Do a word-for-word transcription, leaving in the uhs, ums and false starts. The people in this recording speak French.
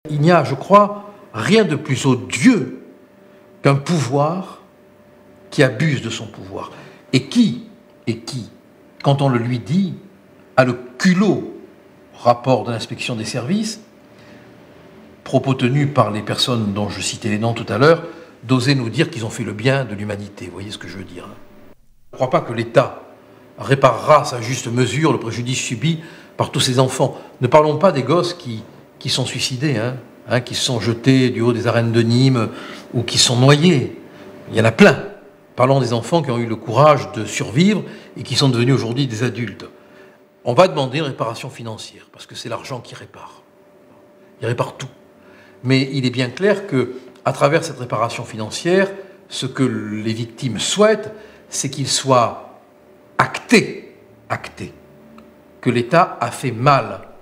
Il n'y a, je crois, rien de plus odieux qu'un pouvoir qui abuse de son pouvoir. Et qui, et qui, quand on le lui dit, a le culot, rapport de l'inspection des services, propos tenus par les personnes dont je citais les noms tout à l'heure, d'oser nous dire qu'ils ont fait le bien de l'humanité. Vous voyez ce que je veux dire? Je ne crois pas que l'État réparera à sa juste mesure le préjudice subi par tous ces enfants. Ne parlons pas des gosses qui, qui sont suicidés, hein, hein, qui se sont jetés du haut des arènes de Nîmes ou qui sont noyés. Il y en a plein. Parlons des enfants qui ont eu le courage de survivre et qui sont devenus aujourd'hui des adultes. On va demander une réparation financière, parce que c'est l'argent qui répare. Il répare tout. Mais il est bien clair qu'à travers cette réparation financière, ce que les victimes souhaitent, c'est qu'il soit acté, acté, que l'État a fait mal